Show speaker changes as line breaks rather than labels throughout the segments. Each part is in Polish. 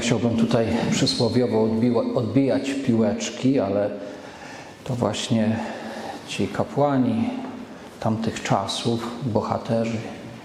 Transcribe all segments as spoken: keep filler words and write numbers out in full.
chciałbym tutaj przysłowiowo odbijać piłeczki, ale to właśnie ci kapłani tamtych czasów, bohaterzy,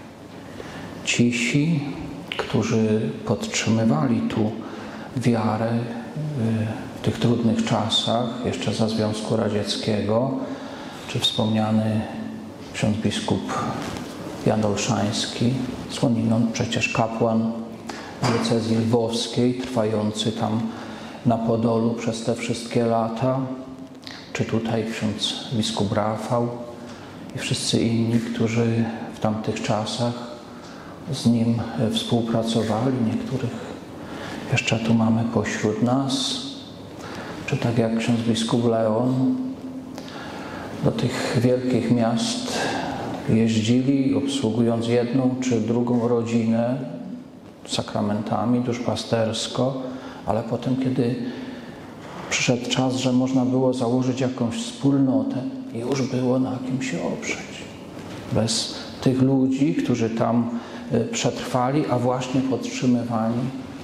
cisi, którzy podtrzymywali tu wiarę w tych trudnych czasach, jeszcze za Związku Radzieckiego, czy wspomniany ksiądz biskup Jan Olszański, skądinąd przecież kapłan diecezji lwowskiej, trwający tam na Podolu przez te wszystkie lata, czy tutaj ksiądz biskup Rafał i wszyscy inni, którzy w tamtych czasach z nim współpracowali. Niektórych jeszcze tu mamy pośród nas, czy tak jak ksiądz biskup Leon do tych wielkich miast jeździli, obsługując jedną czy drugą rodzinę sakramentami, duszpastersko, ale potem, kiedy przyszedł czas, że można było założyć jakąś wspólnotę, już było na kim się oprzeć. Bez tych ludzi, którzy tam przetrwali, a właśnie podtrzymywani,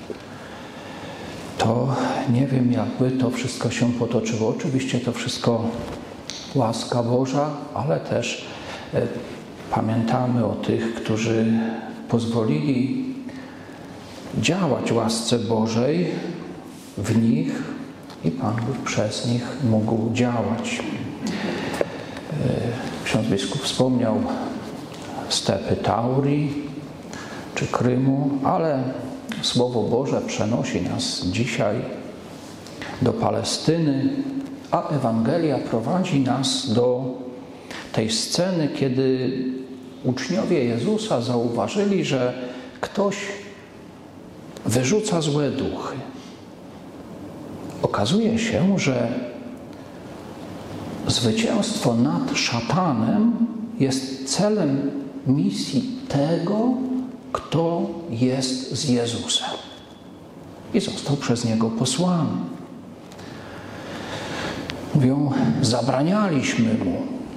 to nie wiem, jakby to wszystko się potoczyło. Oczywiście to wszystko łaska Boża, ale też pamiętamy o tych, którzy pozwolili działać łasce Bożej w nich i Pan Bóg przez nich mógł działać. Ksiądz biskup wspomniał stepy Taurii czy Krymu, ale Słowo Boże przenosi nas dzisiaj do Palestyny, a Ewangelia prowadzi nas do tej sceny, kiedy uczniowie Jezusa zauważyli, że ktoś wyrzuca złe duchy. Okazuje się, że zwycięstwo nad szatanem jest celem misji tego, kto jest z Jezusem i został przez Niego posłany. Mówią, zabranialiśmy Mu.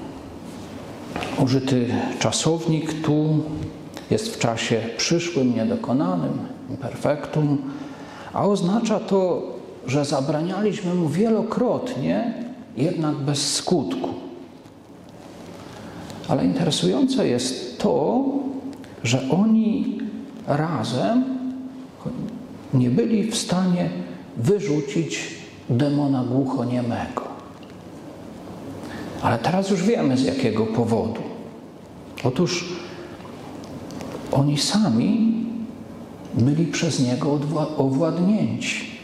Użyty czasownik tu jest w czasie przyszłym, niedokonanym, imperfektum, a oznacza to, że zabranialiśmy Mu wielokrotnie, jednak bez skutku. Ale interesujące jest to, że oni razem nie byli w stanie wyrzucić demona głuchoniemego. Ale teraz już wiemy, z jakiego powodu. Otóż oni sami byli przez niego owładnięci.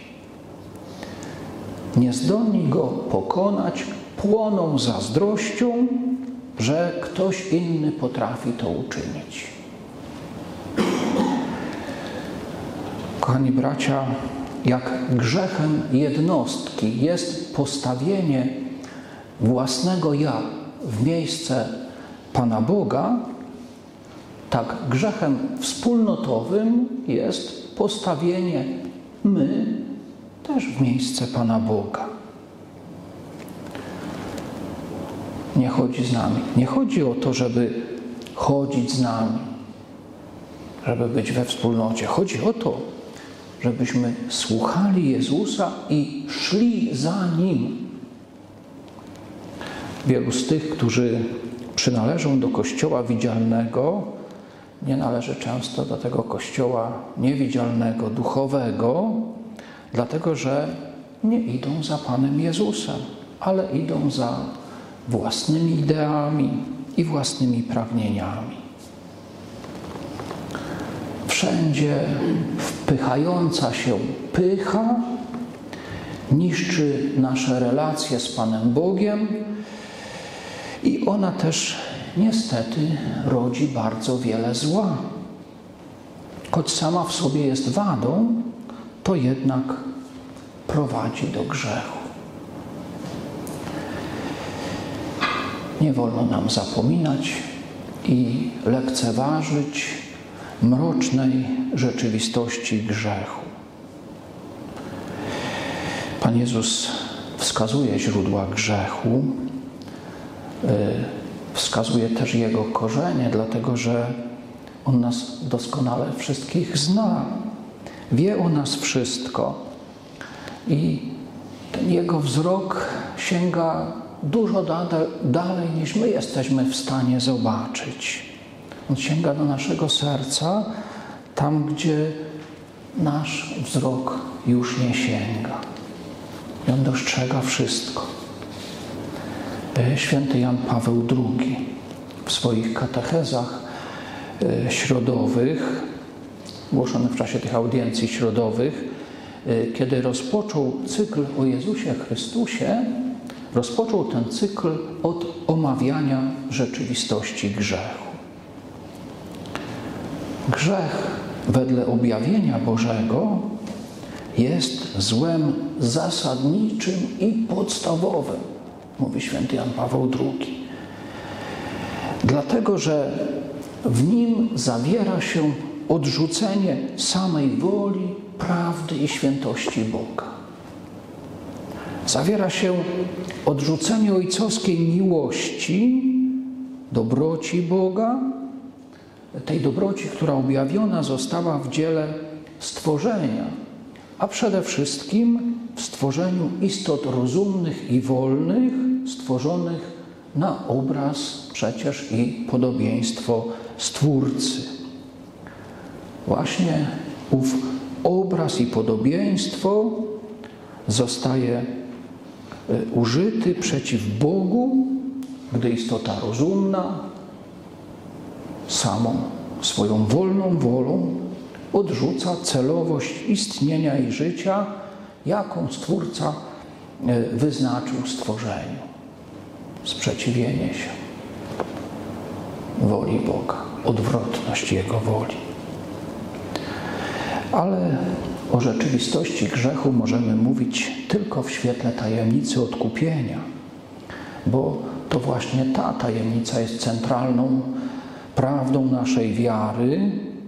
Niezdolni go pokonać, płoną zazdrością, że ktoś inny potrafi to uczynić. Kochani bracia, jak grzechem jednostki jest postawienie własnego ja w miejsce Pana Boga, tak grzechem wspólnotowym jest postawienie my też w miejsce Pana Boga. Nie chodzi z nami. Nie chodzi o to, żeby chodzić z nami, żeby być we wspólnocie. Chodzi o to, żebyśmy słuchali Jezusa i szli za Nim. Wielu z tych, którzy przynależą do Kościoła widzialnego, nie należy często do tego Kościoła niewidzialnego, duchowego, dlatego że nie idą za Panem Jezusem, ale idą za własnymi ideami i własnymi pragnieniami. Wszędzie wpychająca się pycha niszczy nasze relacje z Panem Bogiem i ona też niestety rodzi bardzo wiele zła. Choć sama w sobie jest wadą, to jednak prowadzi do grzechu. Nie wolno nam zapominać i lekceważyć mrocznej rzeczywistości grzechu. Pan Jezus wskazuje źródła grzechu, wskazuje też jego korzenie, dlatego że On nas doskonale wszystkich zna. wie o nas wszystko i ten Jego wzrok sięga dużo dalej, niż my jesteśmy w stanie zobaczyć. On sięga do naszego serca, tam, gdzie nasz wzrok już nie sięga. I On dostrzega wszystko. Święty Jan Paweł drugi w swoich katechezach środowych, głoszonych w czasie tych audiencji środowych, kiedy rozpoczął cykl o Jezusie Chrystusie, rozpoczął ten cykl od omawiania rzeczywistości grzechu. Grzech wedle objawienia Bożego jest złem zasadniczym i podstawowym, mówi święty Jan Paweł drugi. Dlatego, że w nim zawiera się odrzucenie samej woli, prawdy i świętości Boga. Zawiera się odrzucenie ojcowskiej miłości, dobroci Boga, tej dobroci, która objawiona została w dziele stworzenia, a przede wszystkim w stworzeniu istot rozumnych i wolnych, stworzonych na obraz przecież i podobieństwo Stwórcy. Właśnie ów obraz i podobieństwo zostaje użyty przeciw Bogu, gdy istota rozumna samą swoją wolną wolą odrzuca celowość istnienia i życia, jaką Stwórca wyznaczył stworzeniu. Sprzeciwienie się woli Boga, odwrotność Jego woli. Ale o rzeczywistości grzechu możemy mówić tylko w świetle tajemnicy odkupienia, bo to właśnie ta tajemnica jest centralną prawdą naszej wiary,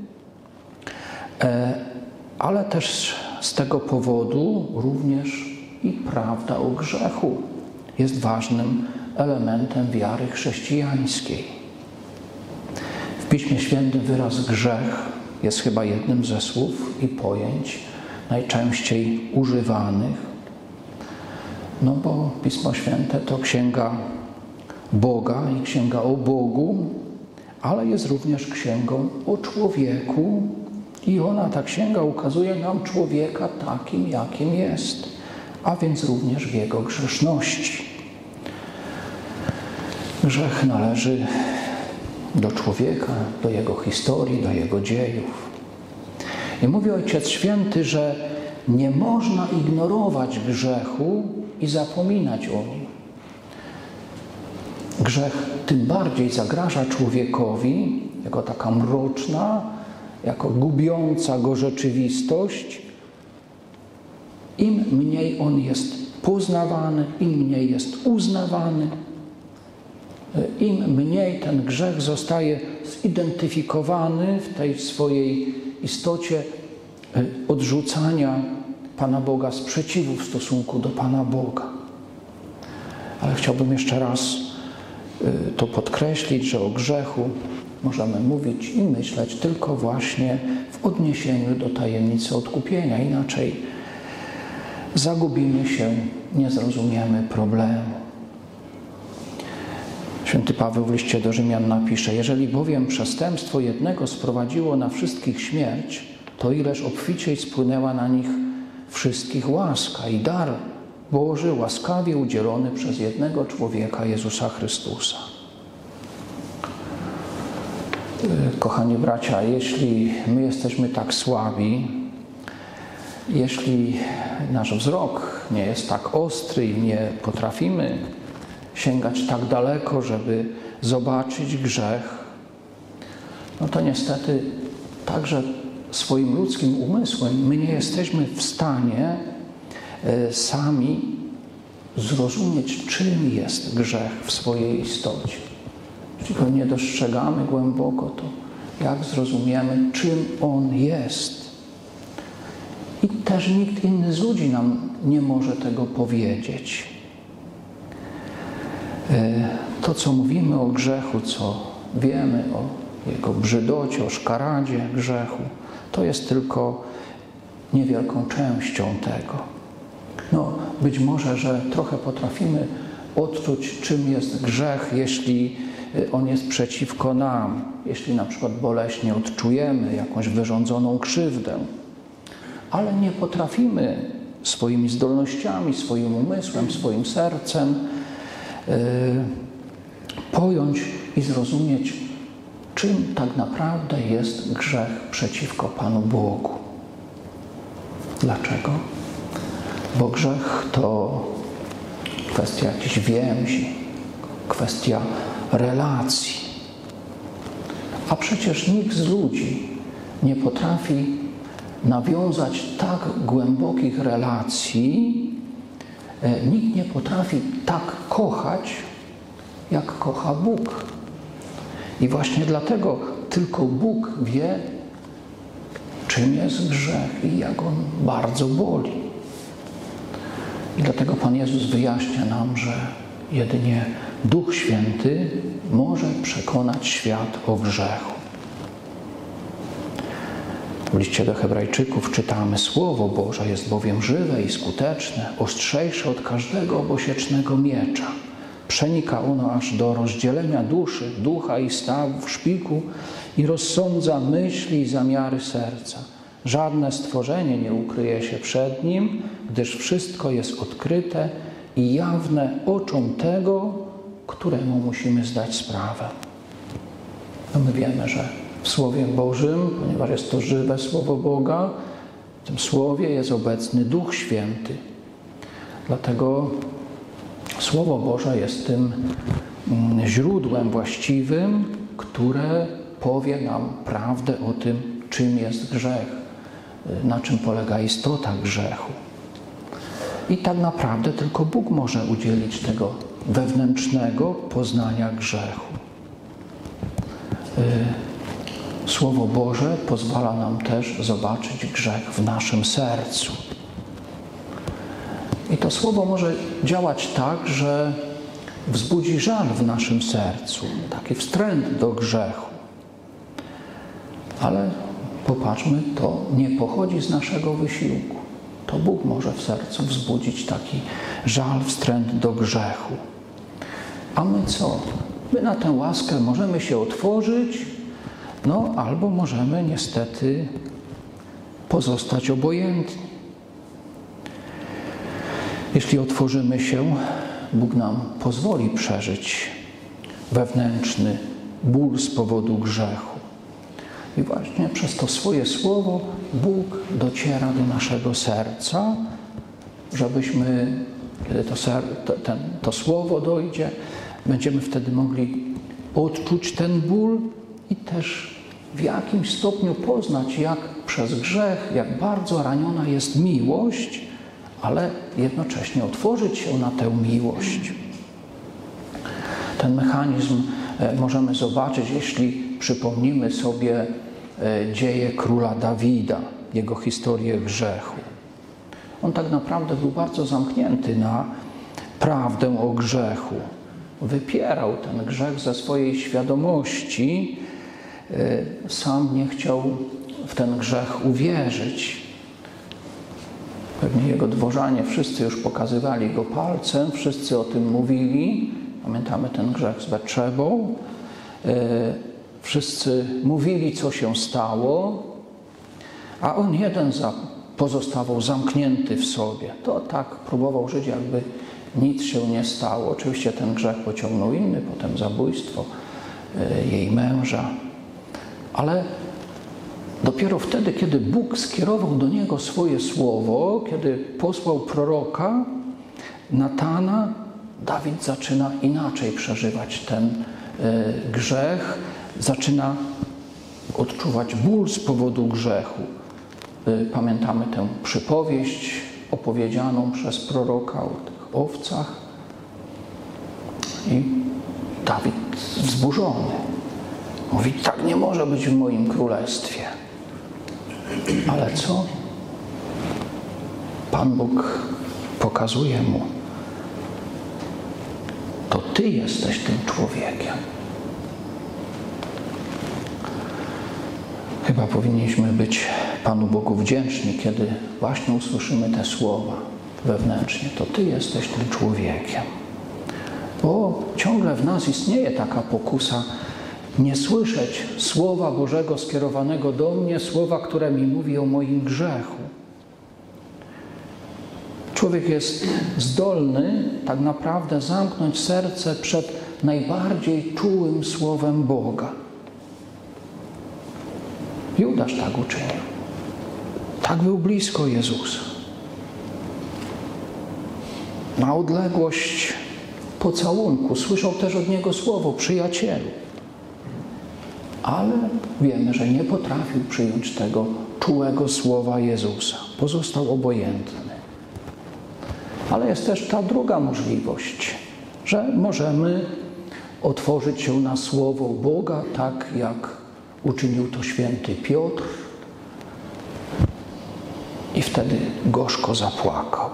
ale też z tego powodu również i prawda o grzechu jest ważnym elementem wiary chrześcijańskiej. W Piśmie Świętym wyraz grzech jest chyba jednym ze słów i pojęć najczęściej używanych, no bo Pismo Święte to księga Boga i księga o Bogu, ale jest również księgą o człowieku i ona, ta księga, ukazuje nam człowieka takim, jakim jest, a więc również w jego grzeszności. Grzech należy do człowieka, do jego historii, do jego dziejów. I mówi Ojciec Święty, że nie można ignorować grzechu i zapominać o nim. Grzech tym bardziej zagraża człowiekowi jako taka mroczna, jako gubiąca go rzeczywistość. Im mniej on jest poznawany, im mniej jest uznawany, im mniej ten grzech zostaje zidentyfikowany w tej swojej istocie odrzucania Pana Boga, sprzeciwu w stosunku do Pana Boga. Ale chciałbym jeszcze raz to podkreślić, że o grzechu możemy mówić i myśleć tylko właśnie w odniesieniu do tajemnicy odkupienia. Inaczej zagubimy się, nie zrozumiemy problemu. Święty Paweł w liście do Rzymian napisze: jeżeli bowiem przestępstwo jednego sprowadziło na wszystkich śmierć, to ileż obficiej spłynęła na nich wszystkich łaska i dar Boży łaskawie udzielony przez jednego człowieka, Jezusa Chrystusa. Kochani bracia, jeśli my jesteśmy tak słabi, jeśli nasz wzrok nie jest tak ostry i nie potrafimy sięgać tak daleko, żeby zobaczyć grzech, no to niestety także swoim ludzkim umysłem my nie jesteśmy w stanie sami zrozumieć, czym jest grzech w swojej istocie. Jeśli go nie dostrzegamy głęboko, to jak zrozumiemy, czym on jest? I też nikt inny z ludzi nam nie może tego powiedzieć. To, co mówimy o grzechu, co wiemy o jego brzydocie, o szkaradzie grzechu, to jest tylko niewielką częścią tego. No, być może, że trochę potrafimy odczuć, czym jest grzech, jeśli on jest przeciwko nam, jeśli na przykład boleśnie odczujemy jakąś wyrządzoną krzywdę, ale nie potrafimy swoimi zdolnościami, swoim umysłem, swoim sercem yy, pojąć i zrozumieć, czym tak naprawdę jest grzech przeciwko Panu Bogu. Dlaczego? Bo grzech to kwestia jakichś więzi, kwestia relacji. A przecież nikt z ludzi nie potrafi nawiązać tak głębokich relacji, nikt nie potrafi tak kochać, jak kocha Bóg. I właśnie dlatego tylko Bóg wie, czym jest grzech i jak on bardzo boli. I dlatego Pan Jezus wyjaśnia nam, że jedynie Duch Święty może przekonać świat o grzechu. W liście do Hebrajczyków czytamy: Słowo Boże jest bowiem żywe i skuteczne, ostrzejsze od każdego obosiecznego miecza. Przenika ono aż do rozdzielenia duszy, ducha i stawów, szpiku i rozsądza myśli i zamiary serca. Żadne stworzenie nie ukryje się przed nim, gdyż wszystko jest odkryte i jawne oczom tego, któremu musimy zdać sprawę. No my wiemy, że w Słowie Bożym, ponieważ jest to żywe Słowo Boga, w tym Słowie jest obecny Duch Święty. Dlatego Słowo Boże jest tym źródłem właściwym, które powie nam prawdę o tym, czym jest grzech, na czym polega istota grzechu. I tak naprawdę tylko Bóg może udzielić tego wewnętrznego poznania grzechu. Słowo Boże pozwala nam też zobaczyć grzech w naszym sercu. I to Słowo może działać tak, że wzbudzi żal w naszym sercu, taki wstręt do grzechu. Ale popatrzmy, to nie pochodzi z naszego wysiłku. To Bóg może w sercu wzbudzić taki żal, wstręt do grzechu. A my co? My na tę łaskę możemy się otworzyć, no albo możemy niestety pozostać obojętni. Jeśli otworzymy się, Bóg nam pozwoli przeżyć wewnętrzny ból z powodu grzechu. I właśnie przez to swoje słowo Bóg dociera do naszego serca, żebyśmy, kiedy to, ser, to, ten, to słowo dojdzie, będziemy wtedy mogli odczuć ten ból i też w jakimś stopniu poznać, jak przez grzech, jak bardzo raniona jest miłość, ale jednocześnie otworzyć się na tę miłość. Ten mechanizm możemy zobaczyć, jeśli przypomnimy sobie dzieje króla Dawida, jego historię grzechu. On tak naprawdę był bardzo zamknięty na prawdę o grzechu. Wypierał ten grzech ze swojej świadomości. Sam nie chciał w ten grzech uwierzyć. Pewnie jego dworzanie wszyscy już pokazywali go palcem, wszyscy o tym mówili. Pamiętamy ten grzech z Betrzebą. Wszyscy mówili, co się stało, a on jeden pozostawał zamknięty w sobie. To tak próbował żyć, jakby nic się nie stało. Oczywiście ten grzech pociągnął inny, potem zabójstwo jej męża. Ale dopiero wtedy, kiedy Bóg skierował do niego swoje słowo, kiedy posłał proroka Natana, Dawid zaczyna inaczej przeżywać ten grzech, zaczyna odczuwać ból z powodu grzechu. Pamiętamy tę przypowieść opowiedzianą przez proroka o tych owcach. I Dawid wzburzony mówi: tak nie może być w moim królestwie. Ale co? Pan Bóg pokazuje mu: to ty jesteś tym człowiekiem. Chyba powinniśmy być Panu Bogu wdzięczni, kiedy właśnie usłyszymy te słowa wewnętrznie. To Ty jesteś tym człowiekiem. Bo ciągle w nas istnieje taka pokusa nie słyszeć Słowa Bożego skierowanego do mnie, słowa, które mi mówi o moim grzechu. Człowiek jest zdolny tak naprawdę zamknąć serce przed najbardziej czułym Słowem Boga. Judasz tak uczynił. Tak był blisko Jezusa. Na odległość pocałunku słyszał też od Niego słowo: przyjacielu. Ale wiemy, że nie potrafił przyjąć tego czułego słowa Jezusa. Pozostał obojętny. Ale jest też ta druga możliwość, że możemy otworzyć się na słowo Boga, tak jak uczynił to święty Piotr, i wtedy gorzko zapłakał.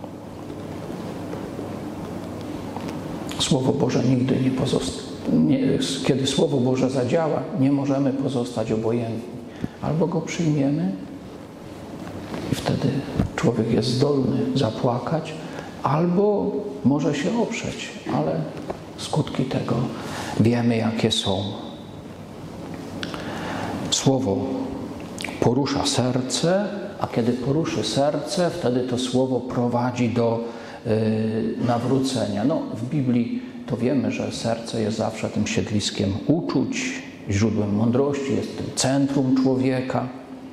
Słowo Boże nigdy nie pozostanie. Kiedy Słowo Boże zadziała, nie możemy pozostać obojętni. Albo go przyjmiemy i wtedy człowiek jest zdolny zapłakać, albo może się oprzeć, ale skutki tego wiemy, jakie są. Słowo porusza serce, a kiedy poruszy serce, wtedy to Słowo prowadzi do yy, nawrócenia. No, w Biblii to wiemy, że serce jest zawsze tym siedliskiem uczuć, źródłem mądrości, jest tym centrum człowieka.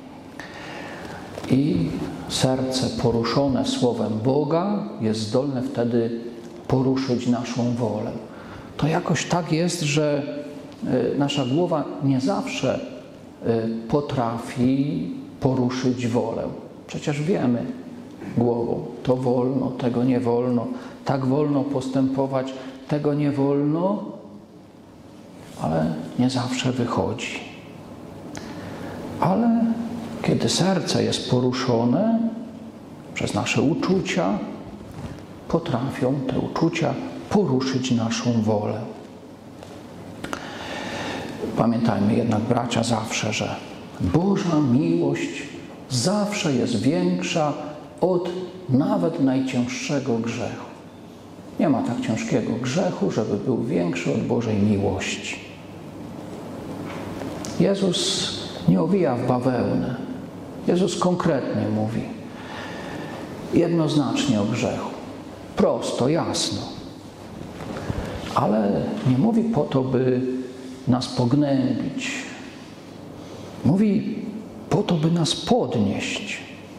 I serce poruszone Słowem Boga jest zdolne wtedy poruszyć naszą wolę. To jakoś tak jest, że nasza głowa nie zawsze potrafi poruszyć wolę. Przecież wiemy głową, to wolno, tego nie wolno, tak wolno postępować, tego nie wolno, ale nie zawsze wychodzi. Ale kiedy serce jest poruszone przez nasze uczucia, potrafią te uczucia poruszyć naszą wolę. Pamiętajmy jednak, bracia, zawsze, że Boża miłość zawsze jest większa od nawet najcięższego grzechu. Nie ma tak ciężkiego grzechu, żeby był większy od Bożej miłości. Jezus nie owija w bawełnę. Jezus konkretnie mówi, jednoznacznie o grzechu. Prosto, jasno. Ale nie mówi po to, by nas pognębić. Mówi po to, by nas podnieść.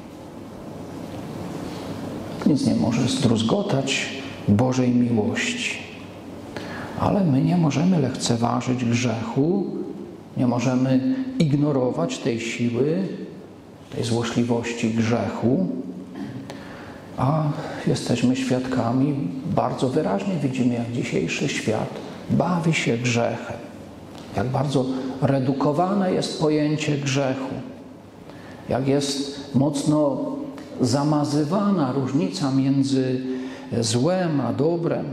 Nic nie może zdruzgotać Bożej miłości. Ale my nie możemy lekceważyć grzechu, nie możemy ignorować tej siły, tej złośliwości grzechu, a jesteśmy świadkami, bardzo wyraźnie widzimy, jak dzisiejszy świat bawi się grzechem, jak bardzo redukowane jest pojęcie grzechu, jak jest mocno zamazywana różnica między złem a dobrem.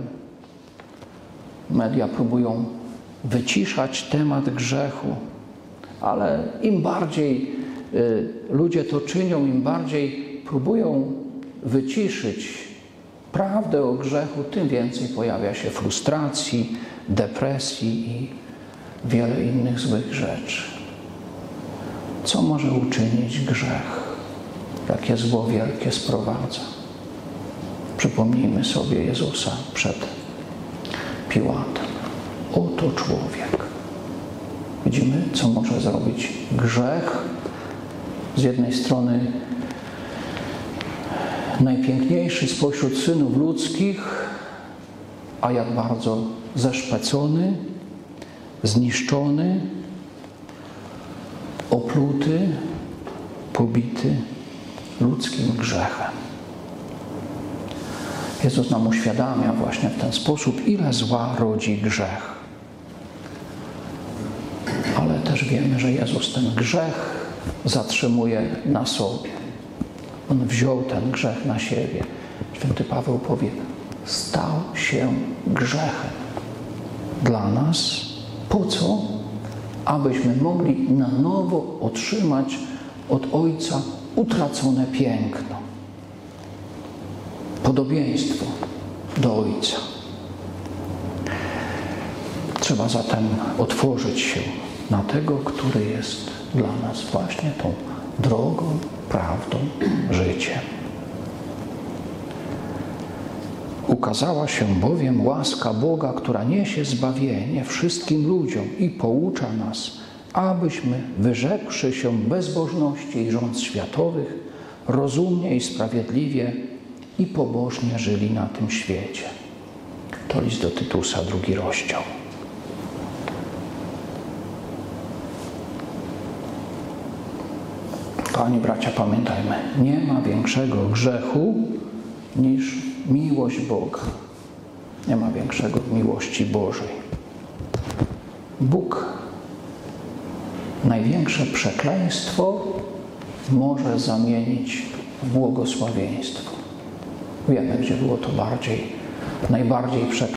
Media próbują wyciszać temat grzechu, ale im bardziej y, ludzie to czynią, im bardziej próbują wyciszyć prawdę o grzechu, tym więcej pojawia się frustracji, depresji i wiele innych złych rzeczy. Co może uczynić grzech? Jakie zło wielkie sprowadza? Przypomnijmy sobie Jezusa przed Piłatem. Oto człowiek. Widzimy, co może zrobić grzech. Z jednej strony najpiękniejszy spośród synów ludzkich, a jak bardzo zeszpecony, zniszczony, opluty, pobity ludzkim grzechem. Jezus nam uświadamia właśnie w ten sposób, ile zła rodzi grzech. Ale też wiemy, że Jezus ten grzech zatrzymuje na sobie. On wziął ten grzech na siebie. Święty Paweł powie, stał się grzechem dla nas. Po co? abyśmy mogli na nowo otrzymać od Ojca utracone piękno, podobieństwo do Ojca. Trzeba zatem otworzyć się na tego, który jest dla nas właśnie tą drogą, prawdą, życiem. Ukazała się bowiem łaska Boga, która niesie zbawienie wszystkim ludziom i poucza nas, abyśmy, wyrzekłszy się bezbożności i rząd światowych, rozumnie i sprawiedliwie i pobożnie żyli na tym świecie. To list do Tytusa, drugi rozdział. Kochani bracia, pamiętajmy, nie ma większego grzechu niż miłość Boga. Nie ma większego miłości Bożej. Bóg największe przekleństwo może zamienić w błogosławieństwo. Wiemy, gdzie było to bardziej, najbardziej przekleństwo.